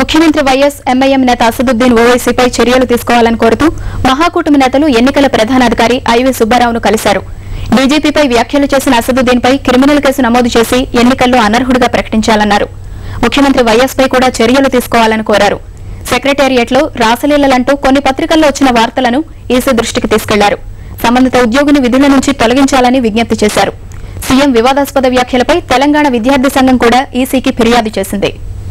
ముఖ్యమంత్రి YS MIM నేత అసదుద్దీన్ ఓవైసీపై చర్యలు తీసుకోవాలని కోరుతూ మహాకూటమి నేతలు ఎన్నికల ప్రధానాధికారి ఐవి సుబ్బారావును కలిశారు. డీజీపీపై వ్యాఖ్యలు చేసిన అసదుద్దీన్పై క్రిమినల్ కేసు నమోదు చేసి ఎన్నికల్లో అనర్హుడిగా ప్రకటించాలన్నారు. ముఖ్యమంత్రి వైఎస్ పై కూడా చర్యలు తీసుకోవాలని కోరారు. సెక్రటేరియట్లో రాసలీలలంటూ కొన్ని పత్రికల్లో వచ్చిన వార్తలను ఈసీ దృష్టికి తీసుకెళ్లారు. సంబంధిత ఉద్యోగిని విధుల నుంచి తొలగించాలని విజ్ఞప్తి చేశారు. సీఎం వివాదాస్పద వ్యాఖ్యలపై తెలంగాణ విద్యార్థి సంఘం కూడా ఈసీకి ఫిర్యాదు చేసింది.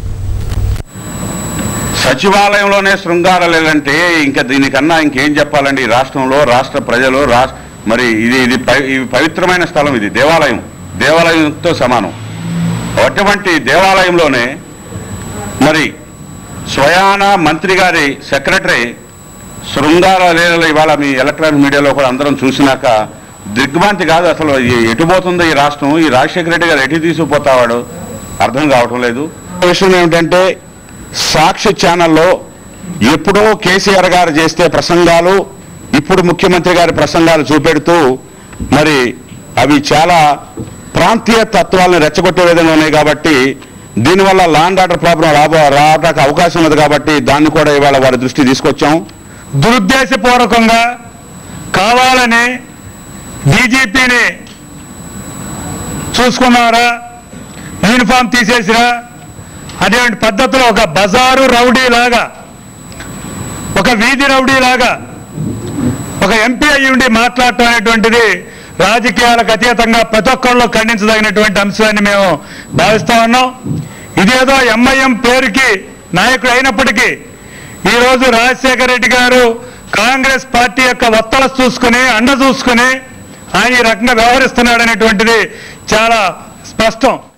సచివాలయంలోనే శృంగారాలంటే ఇంకా దీనికన్నా ఇంకేం చెప్పాలండి. రాష్ట్రంలో రాష్ట్ర ప్రజలు మరి ఇది పవిత్రమైన స్థలం, ఇది దేవాలయంతో సమానం. అటువంటి దేవాలయంలోనే మరి స్వయాన మంత్రి గారి సెక్రటరీ శృంగార లీలలు ఇవాళ మీ ఎలక్ట్రానిక్ మీడియాలో కూడా అందరం చూసినాక దిగ్భ్రాంతి కాదు. అసలు ఎటుపోతుందో ఈ రాష్ట్రం, ఈ రాజశేఖర రెడ్డి గారు ఎటు తీసుకుపోతావాడు అర్థం కావటం లేదు. విషయం ఏమిటంటే సాక్షి ఛానల్లో ఎప్పుడో కేసీఆర్ గారు చేస్తే ప్రసంగాలు, ఇప్పుడు ముఖ్యమంత్రి గారి ప్రసంగాలు చూపెడుతూ మరి అవి చాలా ప్రాంతీయ తత్వాలను రెచ్చగొట్టే విధంగా ఉన్నాయి. కాబట్టి దీనివల్ల లా అండ్ ఆర్డర్ ప్రాబ్లం రావడానికి అవకాశం ఉంది. కాబట్టి దాన్ని కూడా ఇవాళ వారి దృష్టి తీసుకొచ్చాం. దురుద్దేశపూర్వకంగా కావాలని డీజీపీని చూసుకున్నారా, యూనిఫామ్ తీసేసిరా అటువంటి పద్ధతిలో ఒక బజారు రౌడీలాగా, ఒక వీధి రౌడీలాగా ఒక ఎంపీ అయ్యి ఉండి మాట్లాడటం అనేటువంటిది రాజకీయాలకు అతీతంగా ప్రతి ఒక్కళ్ళు ఖండించదగినటువంటి అంశాన్ని మేము భావిస్తా ఉన్నాం. ఇదేదో ఎంఐఎం పేరుకి నాయకుడు అయినప్పటికీ ఈరోజు రాజశేఖర రెడ్డి గారు కాంగ్రెస్ పార్టీ యొక్క వత్తల చూసుకుని అండ చూసుకుని ఆయన ఈ రకంగా వ్యవహరిస్తున్నాడు అనేటువంటిది చాలా స్పష్టం.